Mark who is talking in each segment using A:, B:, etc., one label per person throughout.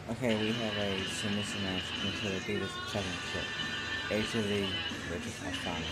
A: Okay, we have a submission match into the Divas Championship. AJ versus Asana.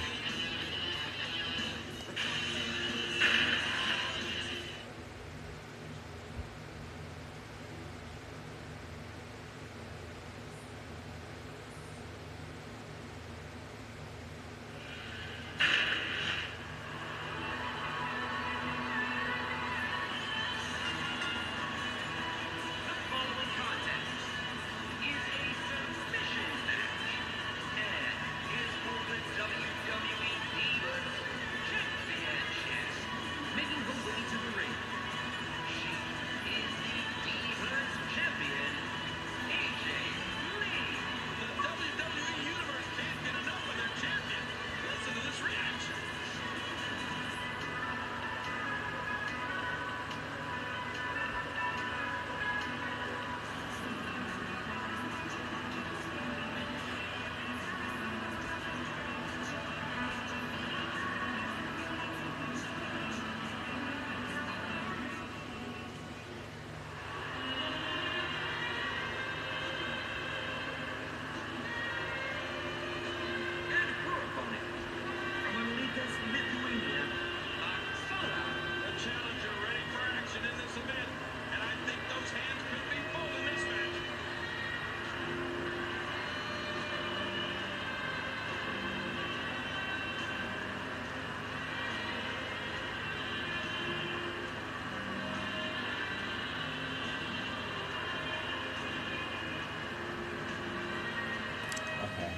A: Okay.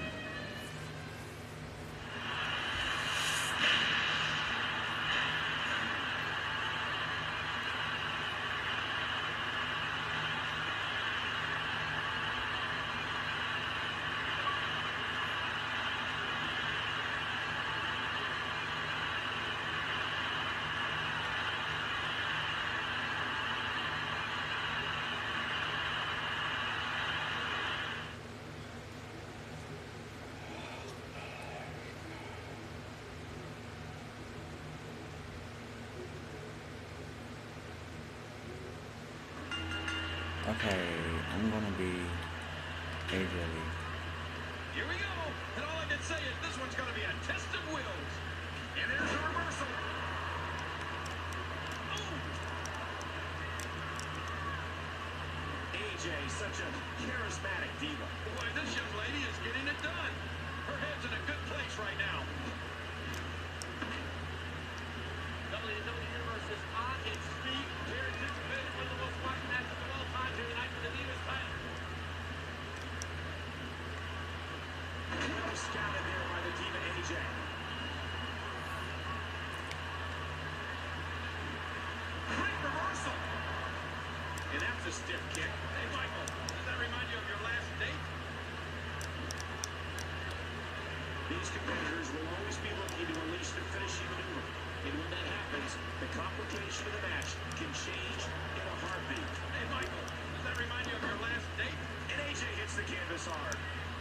A: Okay, I'm gonna be AJ Lee.
B: Here we go. And all I can say is this one's going to be a test of wills. And there's a reversal. Oh! AJ, such a charismatic diva. Boy, this young lady is getting it done. Her head's in a good place right now. WWE Universe is on its feet. Here anticipated one of the most watched matches of all time here tonight for the Divas title. Well scouted there by the Diva AJ. Great reversal. And that's a stiff kick. Hey, Michael, does that remind you of your last date? These competitors will always be looking to unleash their finishing maneuver. And when that happens, the complication of the match can change in a heartbeat. Hey, Michael, does that remind you of your last date? And AJ hits the canvas hard.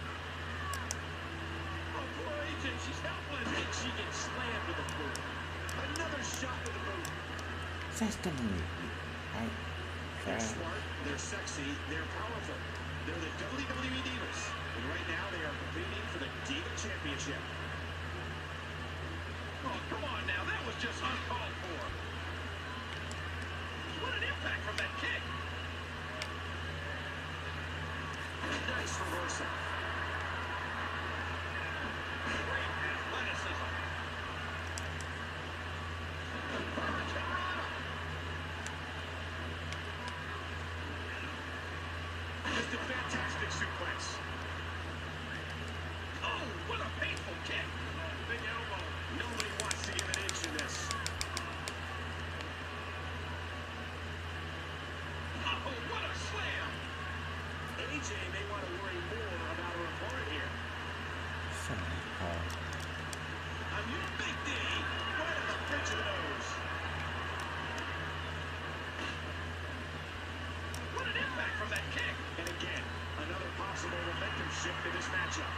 B: Oh, poor AJ, she's helpless. And she gets slammed with the boot. Another shot with the boot.
A: That's definitely.
B: They're smart, they're sexy, they're powerful. They're the WWE Divas. And right now they are competing for the Diva Championship. Oh, come on now. That was just uncalled for. What an impact from that kick. Nice reversal. Great athleticism. Just a fantastic suplex. Oh, what a painful kick. Big elbow. Nobody wants to give an inch in this. Oh, what a slam. AJ may want to worry more about her opponent here. I'm your Big D. Right on the bridge of the nose. What an impact from that kick. And again, another possible momentum shift in this matchup.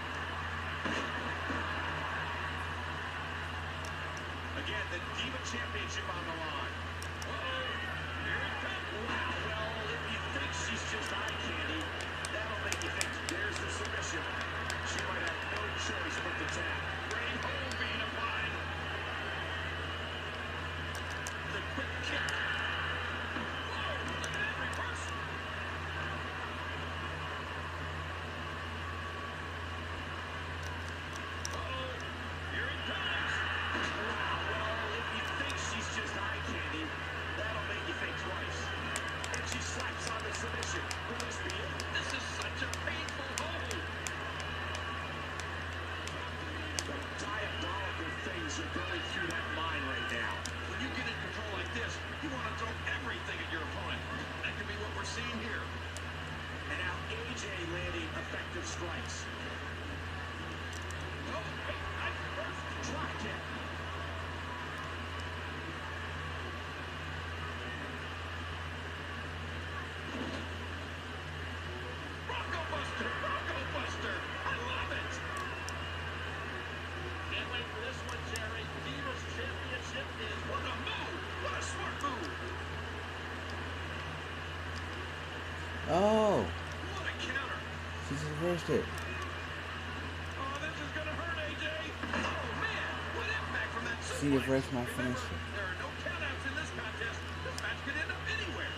B: Again, the Diva Championship on the line. Uh-oh. Here it comes. Wow, well, if you think she's just eye candy, of strikes. Oh, wait, nice reverse. Try again. Bronco Buster! Bronco Buster! I love it! Can't wait for this one, Jerry. Divas Championship is... What a move! What a smart move!
A: Oh,
B: What a counter!
A: she just reversed it.
B: Oh, this is gonna hurt, AJ! Oh, man! What impact from that suplex!
A: She reversed my
B: Remember,
A: finisher.
B: there are no countouts in this contest. This match could end up anywhere.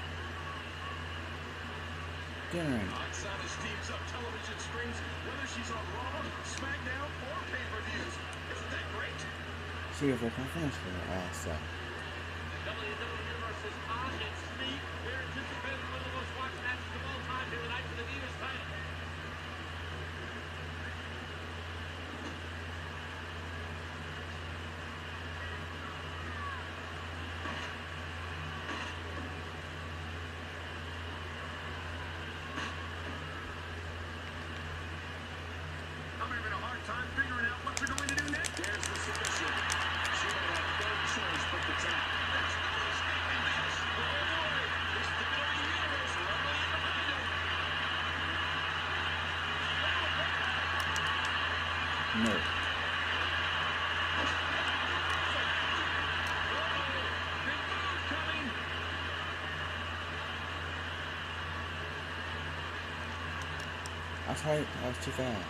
A: Gunnery.
B: Oksana steams up television screens, whether she's on Raw, SmackDown, or pay-per-views. Isn't that great?
A: She reversed my finisher. So.
B: The WWE Universe is on its feet. We're anticipating one of the most watched matches of all time here tonight for the Divas title. I'm having a hard time figuring out what they're going to do next. There's the submission. She will have no choice but to tap. There's no escaping this. Oh boy, this WWE Universe rumbling in behind him.
A: No.
B: Big move coming.
A: I was right. I was too fast.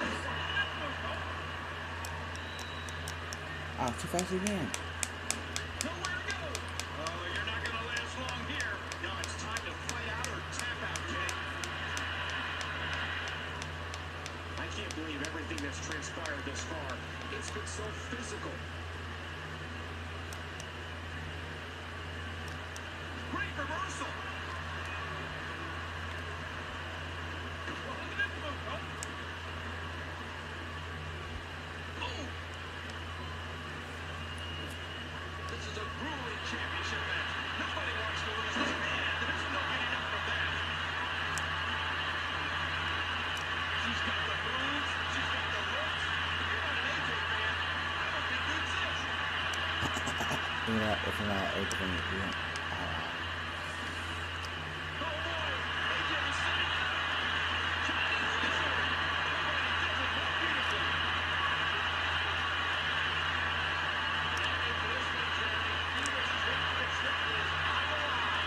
A: Ah, too fast again.
B: Nowhere to go. Oh, you're not going to last long here. No, it's time to fight out or tap out, Jay. I can't believe everything that's transpired this far. It's been so physical. Great reversal. Well, look at this move, oh. Boom. This is a grueling championship match. Nobody wants to lose this. Man, there's no getting up from that. She's got the moves. She's got the looks. If you're not an AJ fan, I don't think you exist.
A: If you're not open, you don't.
B: Oh boy, AJ is setting it up. Chinese finisher. Nobody does it more beautifully. Can't wait for this one, Jerry. Divas Championship is on the line.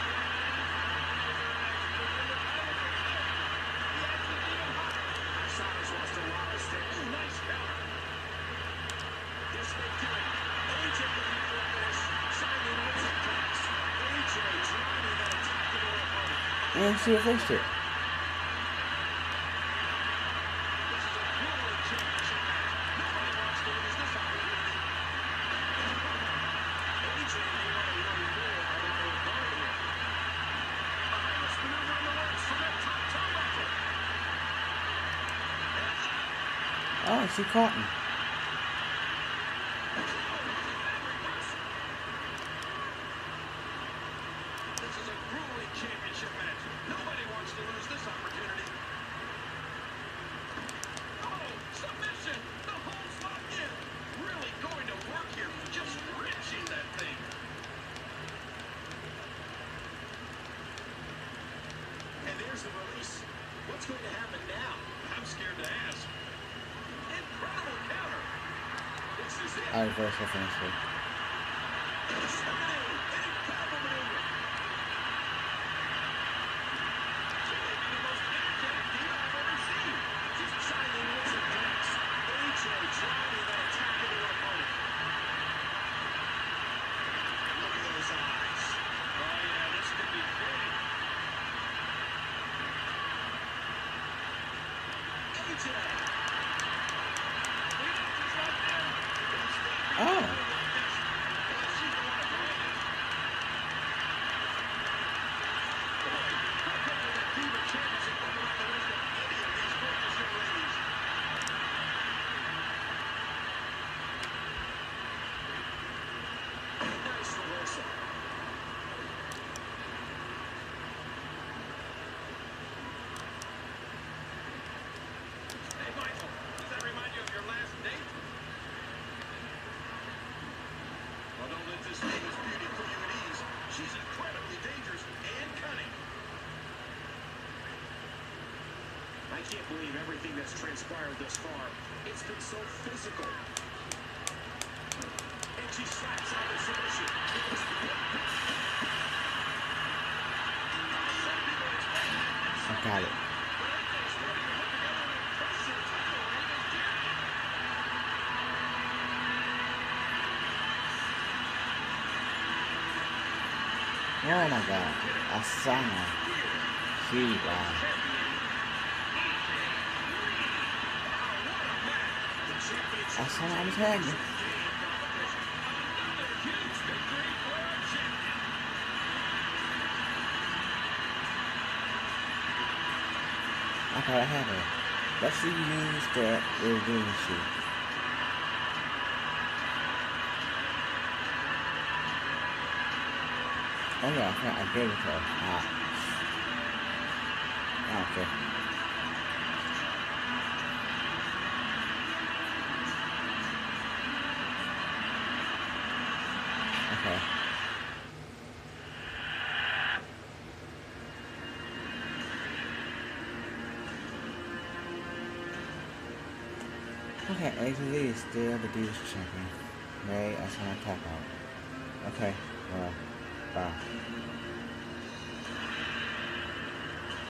B: The action's even hotter. Oksana's lost a lot of steam. Ooh, nice counter. This may do it. AJ with the middle of this. Simon with some kicks. AJ driving that attack into her opponent.
A: And she reversed it.
B: This is a grueling championship match. Nobody wants to lose this opportunity. AJ may want to worry more about her opponent here. Behind-us maneuver in the works from that top turnbuckle.
A: Oh, she caught me.
B: This is a grueling championship match. Nobody wants to lose this opportunity. Oh, submission! The hole's locked in. Really going to work here. Just wrenching that thing. And there's the release. What's going to happen now? I'm scared to ask. Incredible counter. This is it.
A: I reversed her finisher.
B: Submitting. An incredible maneuver. She may be the most energetic diva I've ever seen. Just chiming with some kicks. AJ driving that attack into her opponent. Look at those eyes. Oh yeah, this could be big. AJ. Just like them.
A: Oh.
B: She's the one behind it. Boy, how come with that Diva Championship running around the waist of any of these gorgeous young ladies? Nice reversal. I can't believe everything that's transpired thus far. It's been so physical. And she slaps out the submission.
A: I got it. Oh my god. Asana. Shiba. Asana on his head. Okay, I have it. Let's use the reviewing sheet. Oh yeah, I gave it to her. Okay. Okay. Okay, AJ is still the Divas champion. May I tap out. Okay, well, bye.